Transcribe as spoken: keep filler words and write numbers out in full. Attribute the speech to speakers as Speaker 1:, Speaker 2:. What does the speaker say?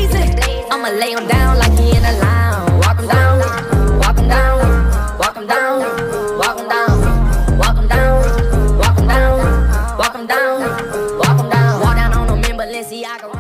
Speaker 1: blazing. I'ma lay him down like he in a lounge. Walk him down, walk him down, walk him down, walk him down, walk him down, walk him down, walk him down, walk him down. Walk down on him in Balenciaga.